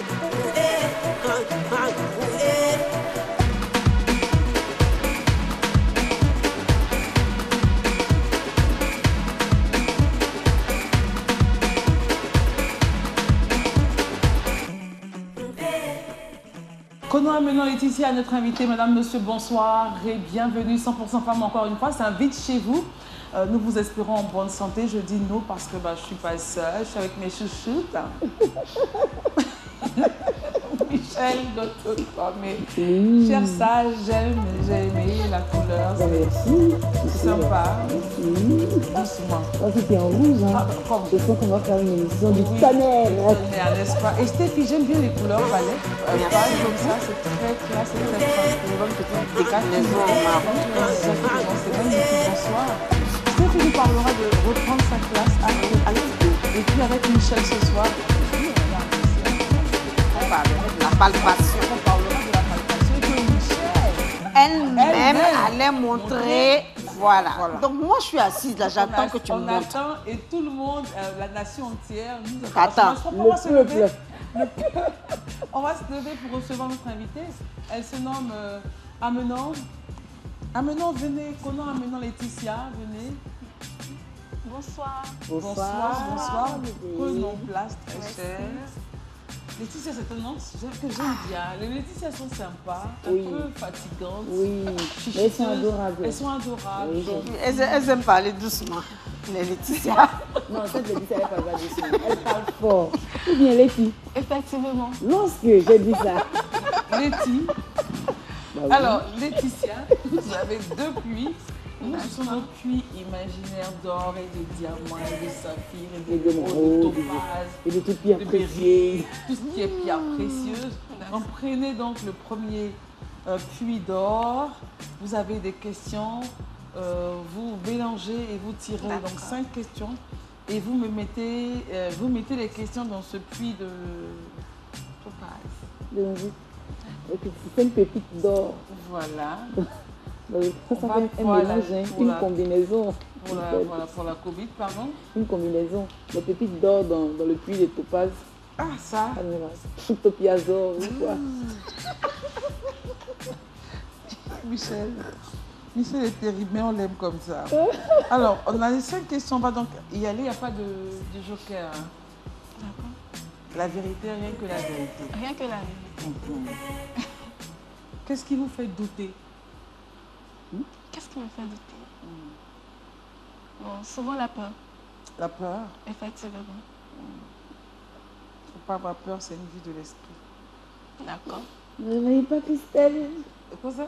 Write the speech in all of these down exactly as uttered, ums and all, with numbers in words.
Prenons maintenant Laetitia, notre invitée. Madame, monsieur, bonsoir et bienvenue. cent pour cent Femmes encore une fois, c'est un vite chez vous. Euh, nous vous espérons en bonne santé. Je dis nous parce que bah, je ne suis pas seule, je suis avec mes chouchoutes. Michel, notre mais Oui. cher sage, j'aime, j'ai aimé la couleur. Merci. C'est sympa. Merci. Doucement. Oh, c'était en rouge, hein. Ah, comme Je sens qu'on va faire une émission du oui, tonnerre. tonnerre, n'est-ce pas? Et Stéphie, j'aime bien les couleurs balais. Euh, pareil comme ça, c'est très classe, c'est très fin. Une bonne petite déclinaison en marron. Exactement, c'est magnifique. Bonsoir. Stéphie nous parlera de reprendre sa classe avec, et puis avec Michel ce soir. On parlera de la palpation. On parlera de la palpation que Michel Elle-même Elle-même allait montrer. Voilà. Voilà. Donc moi je suis assise là, j'attends que tu me On montres. attend et tout le monde, euh, la nation entière, nous Attends, on va se lever. peuple. Le peuple. On va se lever pour recevoir notre invitée. Elle se nomme euh, Amenon. Amenon, venez. Connais Amenon Laetitia, venez. Bonsoir. Bonsoir, bonsoir. bébé. Prenons place, très Merci. chère. Laetitia, c'est un nom que j'aime bien. Les Laetitia sont sympas, un Oui. peu fatigantes. Oui, mais elles sont adorables. Elles sont adorables. Oui, donc- Elles, elles aiment parler doucement, les Laetitia. Non, cette Laetitia, elle parle pas doucement. Elle parle fort. Ou bien les filles. Effectivement. Lorsque je dis ça. Letty. Bah oui. Alors, Laetitia, vous avez deux puits. Nous, ce sont nos puits imaginaires d'or et de diamants et de saphir et Et de de rose, de rose, topaz, et de toutes pierres de précieuses. béryl, tout ce qui est pierre précieuse. Donc, prenez donc le premier euh, puits d'or. Vous avez des questions. euh, vous mélangez et vous tirez donc D'accord. cinq questions. Et vous me mettez, euh, vous mettez les questions dans ce puits de topaz. De nouveau. Et puis, c'est une pépite d'or. Voilà. Donc, ça, ça On va fait un pouvoir mélange, la- hein, pour une la- combinaison. Pour la, voilà, pour la Covid, pardon. Une combinaison. Les pépites d'or dans, dans le puits de topaz. Ah, ça. Admirable. Topiazor, ou quoi. Michel. Michel est terrible, mais on l'aime comme ça. Alors, on a les cinq questions. On va donc y aller. Il n'y a pas de, de joker. Hein. D'accord. La vérité, rien que la vérité. Rien que la vérité. Mhm. Qu'est-ce qui vous fait douter? Qu'est-ce qui me fait douter? Bon, souvent la peur, La peur. effectivement. Il ne faut pas avoir peur, c'est une vie de l'esprit. D'accord. Ne réveillez pas Christelle. Quoi ça?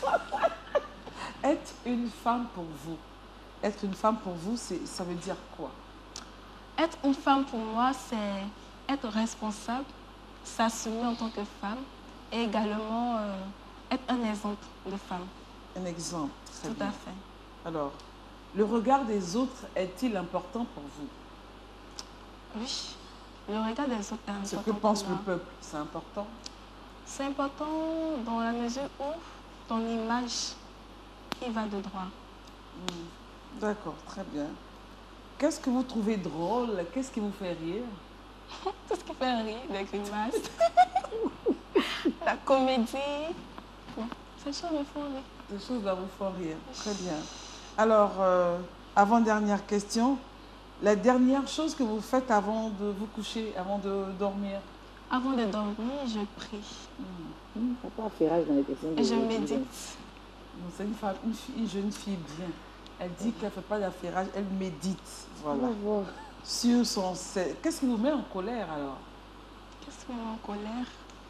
Être une femme pour vous. Être une femme pour vous, c'est, ça veut dire quoi? Être une femme pour moi, c'est être responsable, s'assumer en tant que femme et également euh, être un exemple de femme. Un exemple. Très Tout bien. à fait. Alors, le regard des autres est-il important pour vous? Oui. Le regard des autres est important. Ce que pour pense le moi. peuple, c'est important? C'est important dans la mesure où ton image, il va de droit. D'accord, très bien. Qu'est-ce que vous trouvez drôle? Qu'est-ce qui vous fait rire? Tout ce qui fait rire, les grimaces, la comédie. Bon, ces choses me font rire. Des choses là vous font rire. Très bien. Alors, euh, avant-dernière question. La dernière chose que vous faites avant de vous coucher, avant de dormir? Avant de dormir, je prie Il ne faut pas faire rage dans les questions. de- et je de- médite. Non, c'est une, femme, une, fille- une jeune fille bien. Elle dit qu'elle ne fait pas d'affairage, elle médite. On Voilà. va voir. Sur son... Qu'est-ce qui vous met en colère alors? Qu'est-ce qui me met en colère?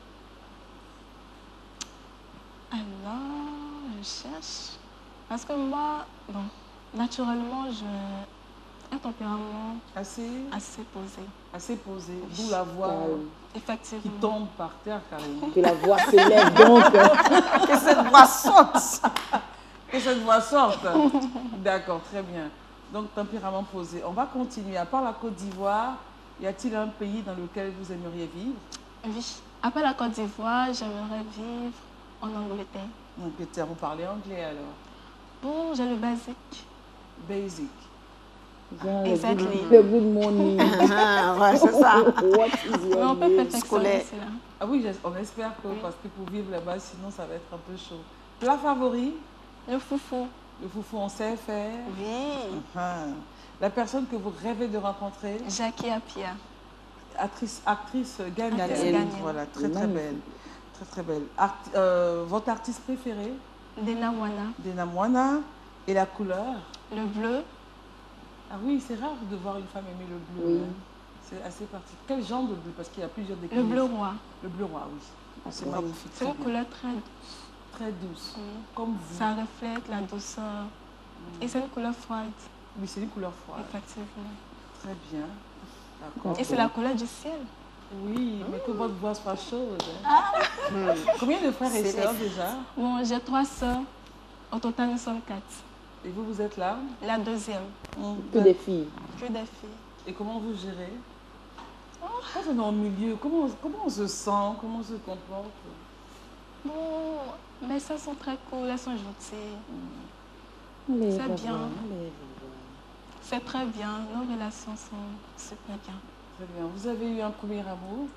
Alors, je cherche. Parce que moi, bon, naturellement, j'ai un tempérament Assez, assez posé. assez posé. D'où la voix Calme. qui Effectivement. tombe par terre carrément. Que la voix s'élève donc. Que cette voix saute. Que cette voix sorte. D'accord, très bien. Donc, tempérament posé. On va continuer. À part la Côte d'Ivoire, y a-t-il un pays dans lequel vous aimeriez vivre? Oui. Après la Côte d'Ivoire, j'aimerais vivre en Angleterre. Angleterre, vous parlez anglais alors? Bon, j'ai le basique. Basic. Genre, le Exactly. good- le good morning. Ah, ouais, c'est ça. What is Mais your on peut name? perfectionner Scolaire. cela. Ah oui, j'es- on espère que, parce que pour vivre là-bas, sinon ça va être un peu chaud. Plat favori? Le foufou. Le foufou, on sait faire. Oui. Ah. La personne que vous rêvez de rencontrer? Jackie Apia. Actrice, actrice ghanéenne. Actrice ghanéenne. Voilà, très très Magnifique. belle. Très très belle. Art- euh, votre artiste préféré? Dena Wana. Dena Moana. Et la couleur? Le bleu. Ah oui, c'est rare de voir une femme aimer le bleu. Oui. hein. C'est assez particulier. Quel genre de bleu? Parce qu'il y a plusieurs Le déclinaisons. bleu roi. Le bleu roi, oui. C'est D'accord. magnifique. C'est Très, une bien. couleur très Très douce. douce. Comme vous. Ça reflète la douceur. Et c'est une couleur froide, Oui, c'est une couleur froide. effectivement. Très bien. D'accord. Et c'est la couleur du ciel. Oui, mais que votre voix soit chaude. hein. Hmm. Combien de frères et C'est sœurs les- déjà? Bon, j'ai trois sœurs. Au total, nous sommes quatre. Et vous, vous êtes là? La deuxième, Que des filles. que des filles. Et comment vous gérez? Quand on est au milieu, comment, comment on se sent? Comment on se comporte? Bon, mes sœurs sont très cool, elles sont gentilles. Allez, C'est revoir, bien. allez, revoir. C'est très bien, nos relations sont super bien. Très bien. Vous avez eu un premier amour?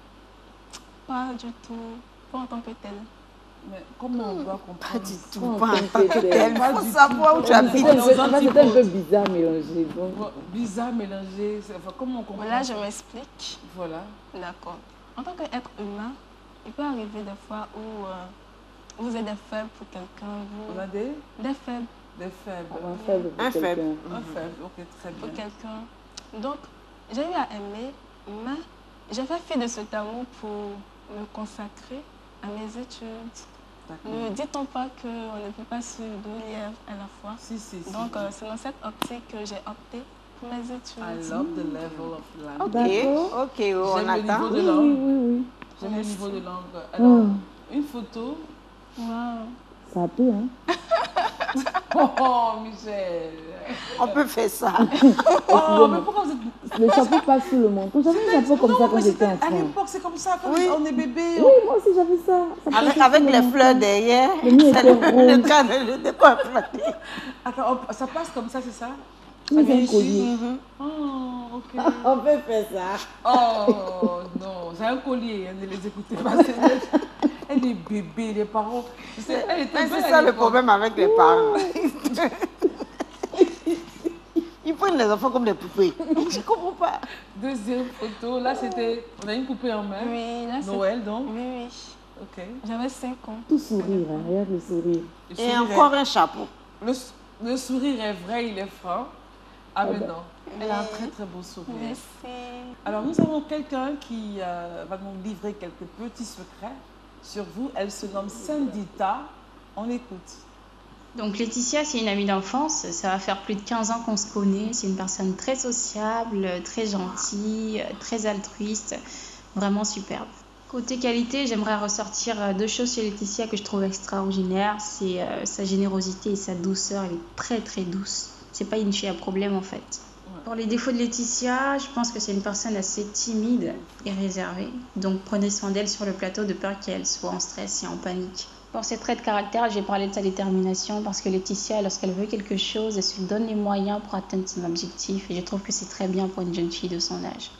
Pas du tout, pas en tant que tel. Mais comment on doit Pas comprendre? du tout. Oh, Pas en tant que c'était- tel. Pas Il faut du savoir où tu C'était un habites. peu- aux en fait, c'était un antipodes. peu bizarre mélangé. Donc, Bon, bizarre, mélangé. c'est- Enfin, comment on comprend? Voilà, je m'explique. Voilà. D'accord. En tant qu'être humain, il peut arriver des fois où euh, vous êtes des faibles pour quelqu'un, On vous... a des, Des faibles des faibles. un faible pour Un faible. quelqu'un. Un faible, ok, très pour bien. quelqu'un. Donc, j'ai eu à aimer, mais j'ai fait fi de cet amour pour me consacrer à mes études. D'accord. Ne dit-on pas qu'on ne peut pas suivre deux lièvres à la fois? Si, si, si. Donc, euh, c'est dans cette optique que j'ai opté pour mes études. I love the level of language. Ok, D'accord. ok, oh, on J'aime le niveau attend. de Oui, langue. oui, oui. J'aime le Merci. niveau de langue. Alors, Hmm. une photo. Wow. Ça peut, hein. Oh, oh, Michel. On peut faire ça. Oh, mais pourquoi vous êtes... Le chapeau passe sous le menton. J'avais un chapeau comme ça Non, quand mais j'étais c'était- à enfant. l'époque, c'est comme ça. Quand Oui. on est bébé, Oui, moi aussi j'avais ça. Ça Avec, passait avec sous le les menton. fleurs derrière. Le mien C'est était le, rose. le cas de, le- de quoi flatter. Attends, on- ça passe comme ça, c'est ça? Oui, c'est un Avec collier. Mhm. Oh, ok. On peut faire ça. Oh, non, c'est un collier, hein, ne les écoutez pas. c'est- Elle est bébé, les parents. Tu sais, elle était Mais belle c'est à ça le l'époque. problème avec les parents. Ils prennent les enfants comme des poupées. Je ne comprends pas. Deuxième photo, là c'était, on a une poupée en main. Oui, là, c'est... Noël donc. Oui, oui. Ok. J'avais cinq ans. Tout sourire, hein. Regarde le sourire. Le Et sourire encore est- un chapeau. le, s- le sourire est vrai, il est franc. Ah mais ben. non, elle a un très très beau sourire. Merci. Alors nous avons quelqu'un qui euh, va nous livrer quelques petits secrets sur vous. Elle se nomme Sandita. On écoute. Donc Laetitia, c'est une amie d'enfance. Ça va faire plus de quinze ans qu'on se connaît. C'est une personne très sociable, très gentille, très altruiste, vraiment superbe. Côté qualité, j'aimerais ressortir deux choses chez Laetitia que je trouve extraordinaires. C'est euh, sa générosité et sa douceur. Elle est très très douce. C'est pas une fille à problème en fait. Pour les défauts de Laetitia, je pense que c'est une personne assez timide et réservée. Donc prenez soin d'elle sur le plateau de peur qu'elle soit en stress et en panique. Pour ses traits de caractère, j'ai parlé de sa détermination parce que Laetitia, lorsqu'elle veut quelque chose, elle se donne les moyens pour atteindre son objectif. Et je trouve que c'est très bien pour une jeune fille de son âge.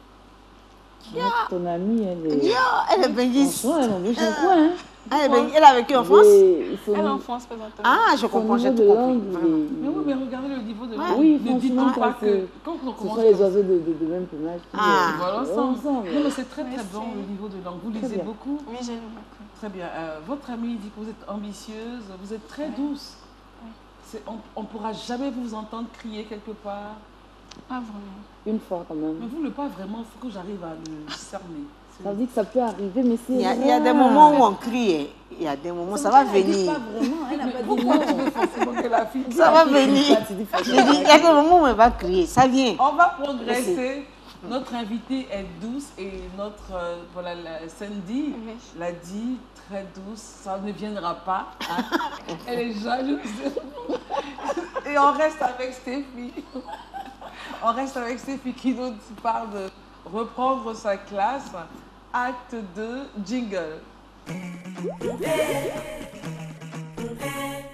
Ton amie, elle est. Yo, elle est belle. Franchement, elle est bien chez toi, hein. Elle, est belle. Elle a vécu en France? Et son- Elle en France, présentement. Ah, je son comprends, j'ai niveau tout de compris. langue, Vraiment. Mais oui, mais regardez le niveau de Ouais. langue. Oui, Ne dites franchement, pas ça, que c'est- quand on Ce commence sont les comme- oiseaux de, de, de même plumage. qui, Ah. euh, Voilà, vont ensemble. ensemble. Non, mais c'est très très Merci. bon le niveau de langue. Vous Très lisez bien. beaucoup? Oui, j'aime beaucoup. Très bien. Euh, votre amie dit que vous êtes ambitieuse, vous êtes très Ouais. douce. Ouais. C'est- On ne pourra jamais vous entendre crier quelque part. Pas vraiment. Une fois quand Mais même. vous, le pas vraiment, il faut que j'arrive à le cerner. C'est- Ça veut dire que ça peut arriver, mais c'est. Il y, a, il y a des rare. moments où on crie. hein. Il y a des moments, ça va Elle dit venir. pas vraiment, elle n'a pas dit Pourquoi tu non. veux forcément que la fille... Ça va venir. Tu dis pas Je dis, il y a des moments où elle va crier. Ça vient. On va progresser. Notre invitée est douce et notre, euh, voilà, la Sandy Oui. l'a dit, très douce, ça ne viendra pas. hein. Elle est jalouse. Et on reste avec Stéphie. On reste avec Stéphie qui nous parle de reprendre sa classe. Acte deux, jingle.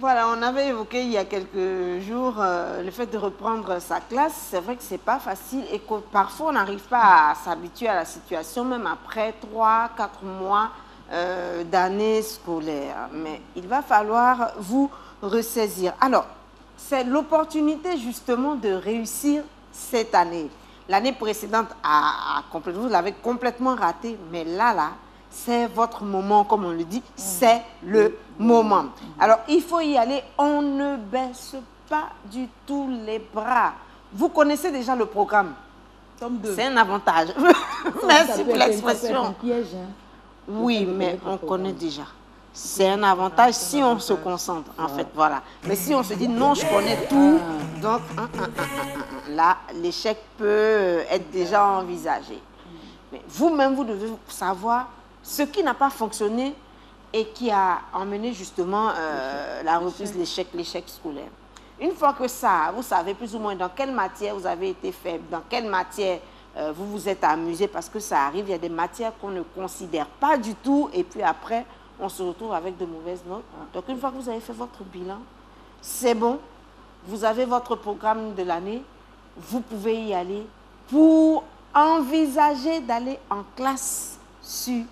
Voilà, on avait évoqué il y a quelques jours euh, le fait de reprendre sa classe. C'est vrai que ce n'est pas facile et que parfois on n'arrive pas à s'habituer à la situation, même après trois, quatre mois euh, d'année scolaire. Mais il va falloir vous ressaisir. Alors, c'est l'opportunité justement de réussir cette année. L'année précédente, a, a complètement, vous l'avez complètement raté, mais là, là, c'est votre moment, comme on le dit, c'est le moment. Alors, il faut y aller, on ne baisse pas du tout les bras. Vous connaissez déjà le programme. C'est un avantage. Merci pour l'expression. Oui, mais on connaît déjà. C'est un avantage si on se concentre, en fait, voilà. Mais si on se dit, non, je connais tout, donc, hein, hein, hein, hein, là, l'échec peut être déjà envisagé. Mais vous-même, vous devez savoir ce qui n'a pas fonctionné et qui a emmené justement euh, la reprise, l'échec, l'échec scolaire. Une fois que ça, vous savez plus ou moins dans quelle matière vous avez été faible, dans quelle matière euh, vous vous êtes amusé, parce que ça arrive, il y a des matières qu'on ne considère pas du tout et puis après, on se retrouve avec de mauvaises notes. Donc, une fois que vous avez fait votre bilan, c'est bon, vous avez votre programme de l'année, vous pouvez y aller pour envisager d'aller en classe supérieure.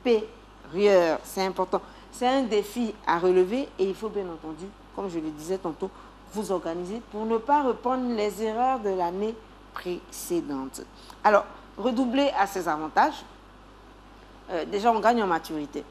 C'est important. C'est un défi à relever et il faut bien entendu, comme je le disais tantôt, vous organiser pour ne pas reprendre les erreurs de l'année précédente. Alors, redoubler à ses avantages. Euh, déjà, on gagne en maturité.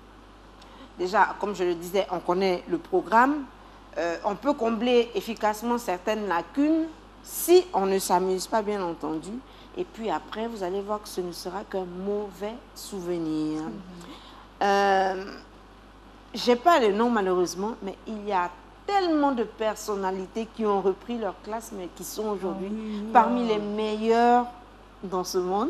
Déjà, comme je le disais, on connaît le programme. Euh, on peut combler efficacement certaines lacunes si on ne s'amuse pas, bien entendu. Et puis après, vous allez voir que ce ne sera qu'un mauvais souvenir. Mmh. Euh, je n'ai pas le nom, malheureusement, mais il y a tellement de personnalités qui ont repris leur classe, mais qui sont aujourd'hui oh oui, parmi wow. les meilleurs dans ce monde.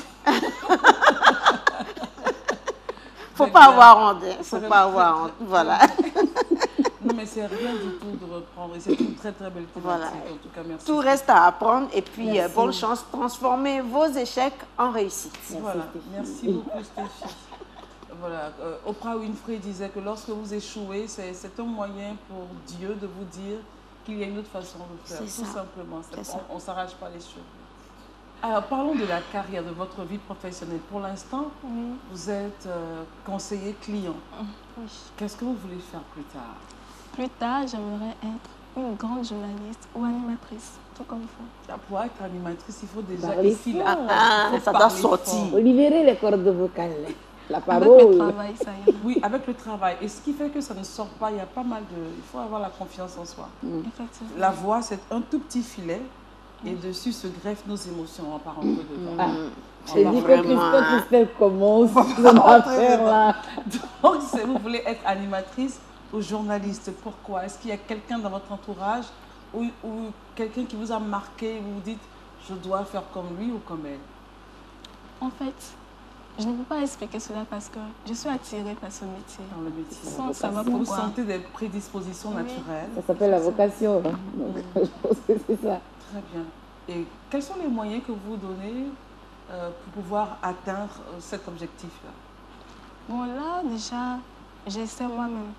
Faut pas avoir honte, hein. Faut pas avoir honte, voilà. Non, mais c'est rien du tout de reprendre. C'est une très, très belle thématique. Voilà. En tout cas, merci. Tout reste à apprendre. Et puis, euh, bonne chance. Transformez vos échecs en réussite. Merci. Voilà. Merci beaucoup, Stéphie. Voilà. Euh, Oprah Winfrey disait que lorsque vous échouez, c'est un moyen pour Dieu de vous dire qu'il y a une autre façon de faire. Tout ça. simplement. On ne s'arrache pas les cheveux. Alors, parlons de la carrière, de votre vie professionnelle. Pour l'instant, oui. vous êtes euh, conseiller client. Oui. Qu'est-ce que vous voulez faire plus tard? Plus tard, j'aimerais être une grande journaliste ou animatrice, tout comme vous. Pour être animatrice, il faut déjà... Parler ici, fort. là, ah, il faut ça doit sortir. Libérer les cordes vocales. La parole. Avec le travail, ça ira. Oui, avec le travail. Et ce qui fait que ça ne sort pas, il y a pas mal de... Il faut avoir la confiance en soi. Mm. Effectivement. La voix, c'est un tout petit filet. Et dessus se greffent nos émotions. On va pas rentrer dedans. Ah, j'ai dit que Christophe Christelle commence son affaire là. Donc, vous voulez être animatrice ou journaliste. Pourquoi? Est-ce qu'il y a quelqu'un dans votre entourage ou, ou quelqu'un qui vous a marqué et vous vous dites je dois faire comme lui ou comme elle? En fait, je ne peux pas expliquer cela parce que je suis attirée par ce métier. Dans le métier. Sans savoir pourquoi. Vous sentez des prédispositions oui. naturelles. Ça s'appelle la vocation. Hein. Donc, mm. je pense que c'est ça. Très bien. Et quels sont les moyens que vous donnez euh, pour pouvoir atteindre euh, cet objectif-là? Bon, là, déjà, j'essaie moi-même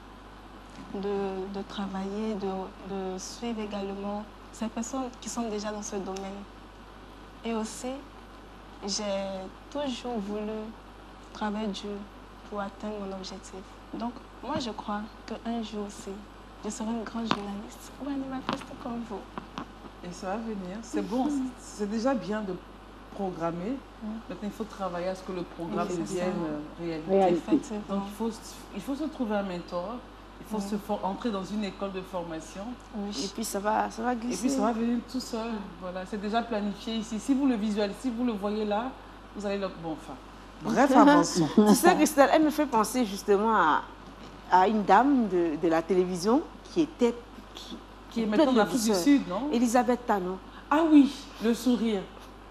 de, de travailler, de, de suivre également ces personnes qui sont déjà dans ce domaine. Et aussi, j'ai toujours voulu travailler dur pour atteindre mon objectif. Donc, moi, je crois qu'un jour aussi, je serai une grande journaliste ou animatrice comme vous. Et ça va venir. C'est bon, mmh. c'est déjà bien de programmer. Mmh. Maintenant, il faut travailler à ce que le programme oui, devienne réalité. réalité. Donc, il faut, il faut se trouver un mentor. Il faut mmh. se for entrer dans une école de formation. Oui. Et puis, ça va, ça va glisser. Et puis, ça va venir tout seul. Voilà, c'est déjà planifié ici. Si vous le visualisez, si vous le voyez là, vous allez le... Bon, enfin, bref, avançons. Tu sais, Christelle, elle me fait penser justement à, à une dame de, de la télévision qui était... Qui, Qui est maintenant en Afrique du Sud, non? Elisabeth Tano. Ah oui, le sourire.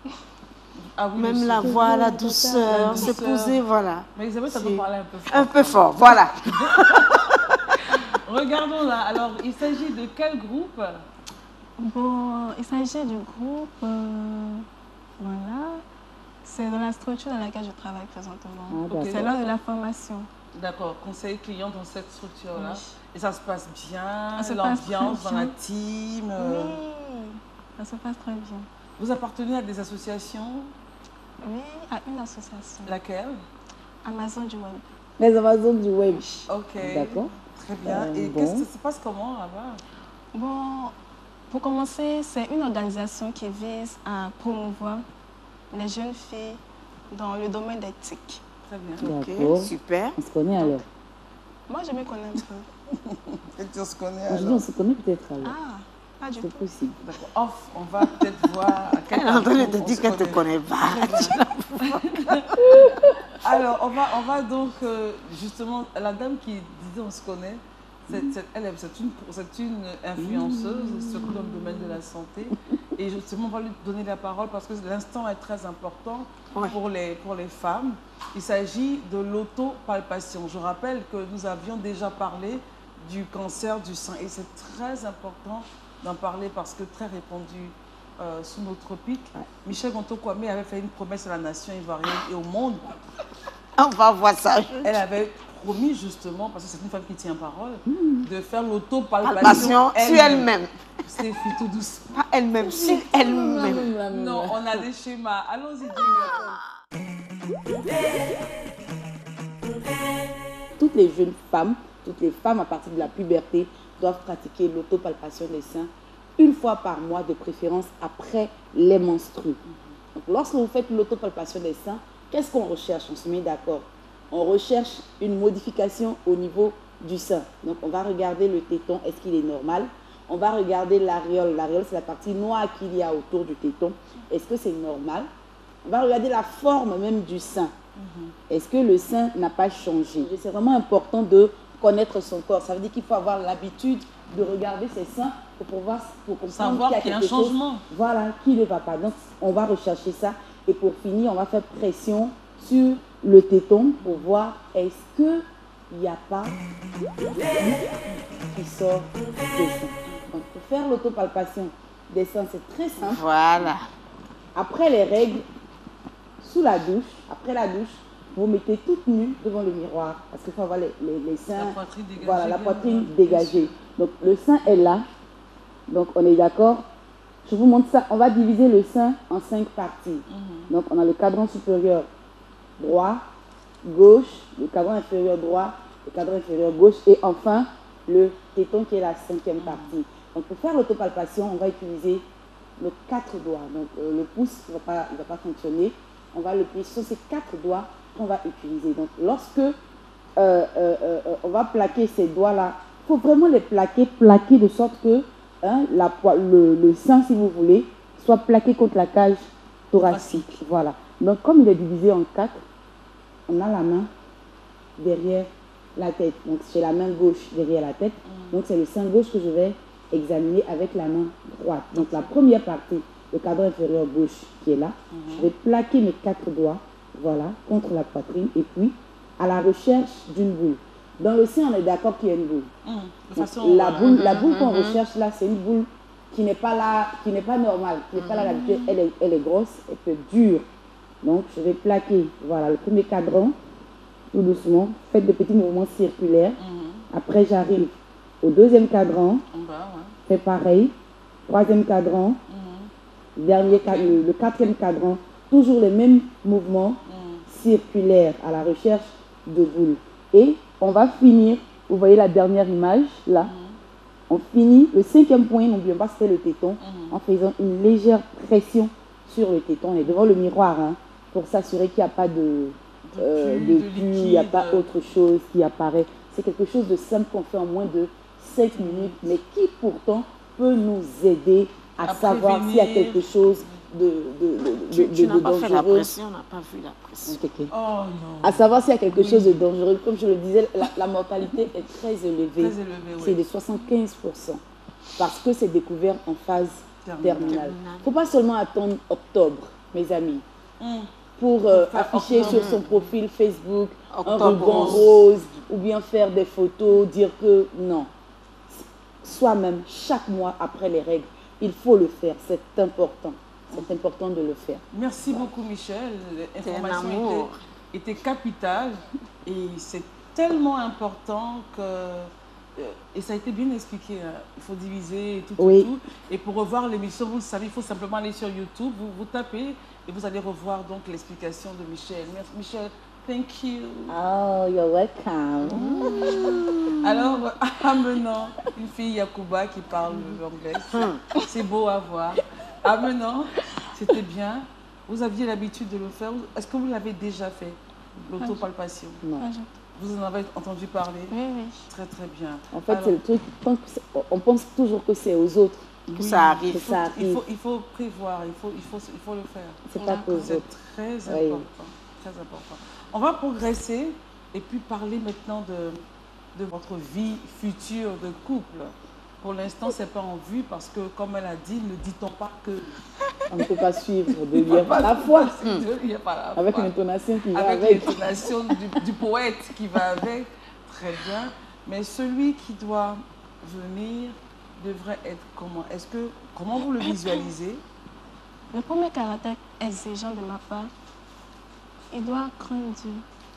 Ah oui, même la voix, la douceur, se poser, voilà. Mais Elisabeth Tano parlait un peu fort. Un peu fort, voilà. Regardons là. Alors, il s'agit de quel groupe? Bon, il s'agit du groupe... Euh, voilà. C'est dans la structure dans laquelle je travaille présentement. Ah, okay. C'est l'heure de la formation. D'accord, conseiller client dans cette structure-là. Oui. Et ça se passe bien, Ça se passe l'ambiance très dans la bien. team. euh, Oui, ça se passe très bien. Vous appartenez à des associations? Oui, à une association. Laquelle? Amazon du web. Les Amazones du web. Ok. D'accord. Très bien. Euh, Et bon. qu'est-ce que ça se passe comment là-bas? Bon, pour commencer, c'est une organisation qui vise à promouvoir les jeunes filles dans le domaine des T I C. Très bien. Ok, D'accord. super. On se connaît alors. Moi, je me connais un peu. Et tu se connais Moi, je dis, alors? on se connaît peut-être alors. Ah, pas du C'est tout. possible. D'accord. Off, on va peut-être voir à quel Elle est en train de parcours te on dire se qu'elle ne te connaît. connaît pas. Alors, on va, on va donc, euh, justement, la dame qui disait on se connaît, c'est c'est- elle, est- c'est une, c'est une influenceuse, surtout dans le domaine de la santé. Et justement, on va lui donner la parole parce que l'instant est très important Ouais. pour, les, pour les femmes. Il s'agit de l'autopalpation. Je rappelle que nous avions déjà parlé du cancer du sein et c'est très important d'en parler parce que très répandu euh, sous nos tropiques. Michel Gonto-Kwame avait fait une promesse à la nation ivoirienne et au monde. On va voir ça. Elle avait promis justement, parce que c'est une femme qui tient parole, de faire l'autopalpation Palpation sur elle-même. C'est tout doucement. Pas elle-même, sur elle-même. Non, on a des schémas. Allons-y, Jingle. Toutes les jeunes femmes, toutes les femmes à partir de la puberté doivent pratiquer l'autopalpation des seins une fois par mois, de préférence après les menstrues. Donc, lorsque vous faites l'autopalpation des seins, qu'est-ce qu'on recherche? On se met d'accord. On recherche une modification au niveau du sein. Donc, on va regarder le téton, est-ce qu'il est normal? On va regarder l'aréole. L'aréole, c'est la partie noire qu'il y a autour du téton. Est-ce que c'est normal? On va regarder la forme même du sein. Est-ce que le sein n'a pas changé? C'est vraiment important de connaître son corps. Ça veut dire qu'il faut avoir l'habitude de regarder ses seins pour pouvoir pour comprendre Savoir qu'il y a qu'il y a un quelque chose, changement. voilà, qui ne va pas. Donc, on va rechercher ça. Et pour finir, on va faire pression sur le téton pour voir est-ce qu'il n'y a pas qui sort des seins. Donc, pour faire l'autopalpation des seins, c'est très simple. Voilà. Après les règles, sous la douche, après la douche, vous mettez toute nue devant le miroir parce qu'il faut avoir les, les, les seins, La poitrine dégagée. voilà, la bien, poitrine bien dégagée. Donc le sein est là, donc on est d'accord. Je vous montre ça, on va diviser le sein en cinq parties. Donc on a le cadran supérieur droit, gauche, le cadran inférieur droit, le cadran inférieur gauche et enfin le téton qui est la cinquième partie. Donc pour faire l'autopalpation, on va utiliser nos quatre doigts. Donc euh, le pouce ne va pas, il va pas fonctionner. On va le plier sur ces quatre doigts qu'on va utiliser. Donc lorsque euh, euh, euh, on va plaquer ces doigts-là, il faut vraiment les plaquer, plaquer de sorte que hein, la, le, le sein, si vous voulez, soit plaqué contre la cage thoracique. Voilà. Donc comme il est divisé en quatre, on a la main derrière la tête. Donc c'est la main gauche derrière la tête. Donc c'est le sein gauche que je vais examiner avec la main droite. Donc la première partie, le cadran inférieur gauche qui est là, je vais plaquer mes quatre doigts, voilà, contre la poitrine et puis à la recherche d'une boule. Dans le sein, on est d'accord qu'il y a une boule. Mmh. De Donc, façon, la, voilà. boule la boule qu'on recherche là, c'est une boule qui n'est pas là, qui n'est pas normale, qui n'est pas là d'habitude. Elle est, elle est grosse, elle peut être dure. Donc je vais plaquer, voilà, le premier cadran, tout doucement, faites de petits mouvements circulaires. Mmh. Après, j'arrive au deuxième cadran, En bas, ouais. fais pareil. Troisième cadran, Mmh. dernier ca- le, le quatrième cadran, toujours les mêmes mouvements Mmh. circulaires à la recherche de boules. Et on va finir, vous voyez la dernière image là, on finit le cinquième point, n'oublions pas c'était le téton, Mmh. en faisant une légère pression sur le téton. On est devant le miroir hein, pour s'assurer qu'il n'y a pas de, euh, pus, de de pus, il n'y a liquide. pas autre chose qui apparaît. C'est quelque chose de simple qu'on fait en moins de cinq minutes, mais qui pourtant peut nous aider à, À savoir s'il y a prévenir. quelque chose de, de, de, Tu, de- tu de n'as pas fait la dangereux. pression, on n'a pas vu la pression. Ok, ok. Oh non. À savoir s'il y a quelque chose de dangereux. Comme je le disais, la, la mortalité est très élevée. Très élevé, oui. C'est de soixante-quinze pour cent. Parce que c'est découvert en phase Terminale. terminale. Il ne faut pas seulement attendre octobre, mes amis, Mmh. pour euh, Pour faire afficher octobre. sur son profil Facebook un Octobre ruban rose. rose ou bien faire des photos, dire que non. Soi-même, chaque mois après les règles, il faut le faire. C'est important. C'est important de le faire. Merci beaucoup, Michel. C'est un L'information amour. était, était capitale et c'est tellement important que... euh, Et ça a été bien expliqué, hein. Il faut diviser et tout, tout, Oui. tout. Et pour revoir l'émission, vous le savez, il faut simplement aller sur YouTube, vous, vous tapez et vous allez revoir donc l'explication de Michel. Merci Michel, thank you. Oh, you're welcome. Alors, amenant une fille Yacouba qui parle l'anglais, c'est beau à voir. Amenant, c'était bien. Vous aviez l'habitude de le faire. Est-ce que vous l'avez déjà fait, l'autopalpation? Non. Moi, je- Vous en avez entendu parler? Oui, oui. Très très bien. En fait, Alors, c'est le truc, tant que c'est- on pense toujours que c'est aux autres. Que oui, ça arrive. Que Il faut, ça il, arrive. faut, il faut prévoir, il faut, il, faut, il faut le faire. C'est pas qu'aux C'est autres. très Oui. important. Très important. On va progresser et puis parler maintenant de, de votre vie future de couple. Pour l'instant, ce n'est pas en vue parce que, comme elle a dit, ne dit-on pas que... On ne peut pas suivre de lien par la foi. Il n'y a pas la Avec foi. une intonation qui va Avec avec. l'intonation du, du poète qui va avec, très bien. Mais celui qui doit venir devrait être comment? Est-ce que, comment vous le visualisez? Le premier caractère exigeant de ma part, il doit craindre Dieu.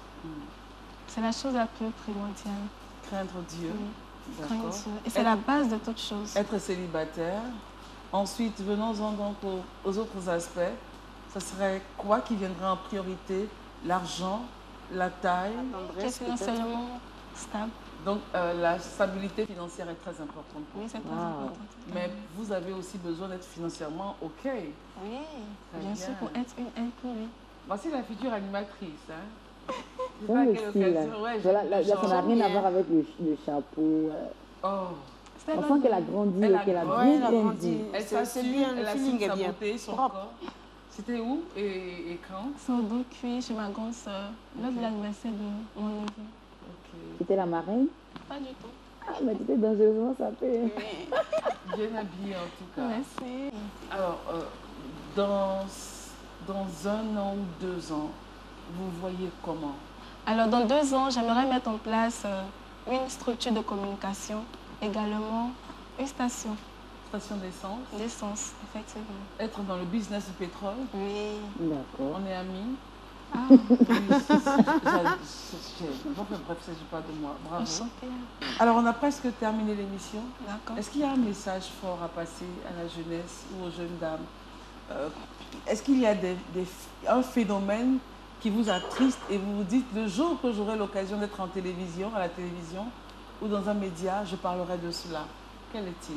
C'est la chose la plus primordiale. Craindre Dieu. Oui, craindre D'accord. Dieu. Et c'est la base de toute chose. Être célibataire. Ensuite, venons-en donc aux, aux autres aspects. Ce serait quoi qui viendrait en priorité? L'argent, la taille. Qui est financièrement stable. Donc, euh, la stabilité financière est très importante pour Oui, vous. c'est très Wow. important. Mais vous avez aussi besoin d'être financièrement OK. Oui, Très bien bien. sûr, pour être une aide pour lui. Voici la future animatrice. Hein. Je sais J'aime pas à le quelle style. occasion. Ouais, Voilà, j'aime là, le là, ça n'a genre. rien à voir avec le, le chapeau. euh. Oh. C'est On la- sent qu'elle a grandi Elle et a qu'elle a grandi. bien Ouais, elle a grandi. grandi. Elle C'est- c'est s'assume, bien, le elle feeling assume est sa bien. beauté, son Propre. corps. C'était où et, et quand? Sur deux cuits chez ma grande soeur, lors de l'anniversaire de mon neveu. Ok. C'était la marraine. Pas du tout. Ah, mais tu étais dangereusement sapée. Bien habillée en tout cas. Merci. Alors, euh, dans, dans un an ou deux ans, vous voyez comment? Alors, dans deux ans, j'aimerais mettre en place euh, une structure de communication, également une station Station d'essence, d'essence, effectivement. être dans le business du pétrole. Oui. D'accord. On est amis. Ah, Oui, c'est- c'est- j'ai- j'ai- bon, enfin, bref, il ne s'agit pas de moi. Bravo. enchantée. Alors, on a presque terminé l'émission. D'accord. Est-ce qu'il y a un message fort à passer à la jeunesse ou aux jeunes dames? Euh, Est-ce qu'il y a des, des- un phénomène qui vous attriste et vous vous dites, le jour que j'aurai l'occasion d'être en télévision, à la télévision ou dans un média, je parlerai de cela? Quel est-il?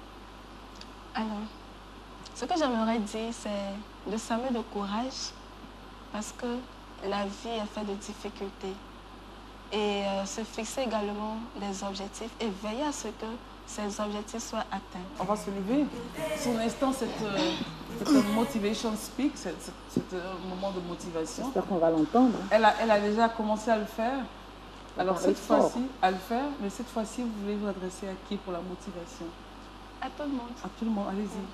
Alors, ce que j'aimerais dire, c'est de s'armer de courage parce que la vie est faite de difficultés. Et euh, se fixer également des objectifs et veiller à ce que ces objectifs soient atteints. On va se lever. Son instant, cette, euh, cette motivation speak, c'est c'est- c'est un moment de motivation. J'espère qu'on va l'entendre. Elle a, elle a déjà commencé à le faire. Alors parler cette fort. fois-ci, à le faire, mais cette fois-ci, vous voulez vous adresser à qui pour la motivation? À tout le monde. À tout le monde, allez-y.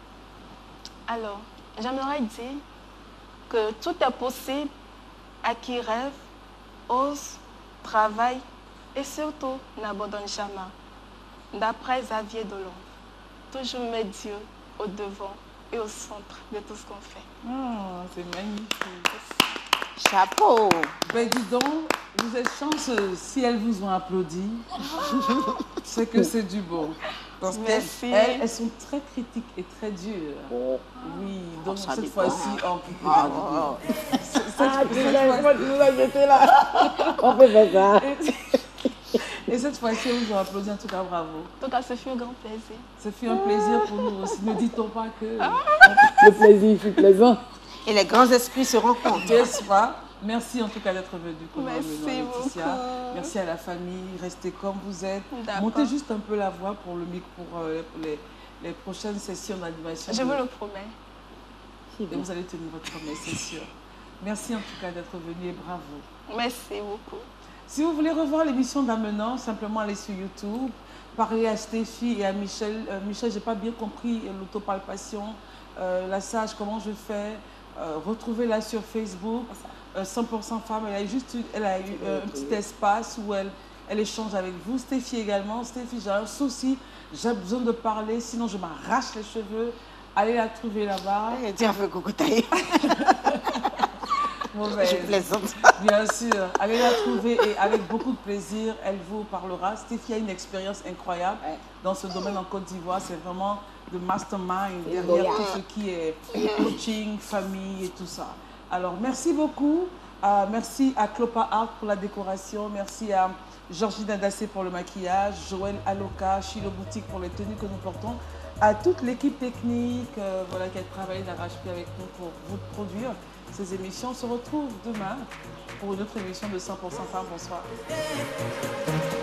Alors, j'aimerais dire que tout est possible à qui rêve, ose, travaille et surtout n'abandonne jamais. D'après Xavier Dolan, toujours mettre Dieu au devant et au centre de tout ce qu'on fait. Ah, c'est magnifique. Chapeau. Ben dis donc, vous êtes chanceuse. Si elles vous ont applaudi, c'est que c'est du bon. Parce Merci. qu'elles elles sont très critiques et très dures. Oui, donc ça cette dépend. fois-ci, on peut Ah, pas oh, Cette- Ah, cette tu fois-ci- l'as, tu nous as jeté là. On peut faire ça. Et cette fois-ci, on vous a applaudi, en tout cas, bravo. En tout cas, ce fut un grand plaisir. Ce fut un plaisir pour nous aussi. Ne dit-on pas que... Le plaisir fut plaisant. Et les grands esprits se rencontrent. N'est-ce pas? Merci en tout cas d'être venu pour nous Merci amener, Laetitia. beaucoup. Merci à la famille. Restez comme vous êtes. D'accord. Montez juste un peu la voix pour, le, mic- pour euh, les, les prochaines sessions d'animation. Je de- vous le promets. Et vous allez tenir votre promesse, c'est sûr. Merci en tout cas d'être venu et bravo. Merci beaucoup. Si vous voulez revoir l'émission d'Amenant, simplement allez sur YouTube, parlez à Stéphie et à Michel. Euh, Michel, j'ai pas bien compris euh, l'autopalpation, euh, la sage, comment je fais. Euh, Retrouvez-la sur Facebook, euh, cent pour cent femme. Elle a eu juste eu- elle a eu euh, un petit espace où elle, elle échange avec vous. Stéphie également. Stéphie, j'ai un souci, j'ai besoin de parler, sinon je m'arrache les cheveux. Allez la trouver là-bas. Et dire un peu coucou taille. mauvaise. Je plaisante. Bien sûr. Allez la trouver et avec beaucoup de plaisir, elle vous parlera. Stéphie a une expérience incroyable Ouais. dans ce domaine en Côte d'Ivoire. C'est vraiment le mastermind Et derrière voilà. tout ce qui est coaching, famille et tout ça. Alors, merci beaucoup. Euh, merci à Clopa Art pour la décoration. Merci à Georgine Adassé pour le maquillage, Joël Aloka, Chilo Boutique pour les tenues que nous portons, à toute l'équipe technique euh, voilà, qui a travaillé d'arrache-pied avec nous pour vous produire ces émissions. On se retrouve demain pour une autre émission de cent pour cent Femmes. Bonsoir.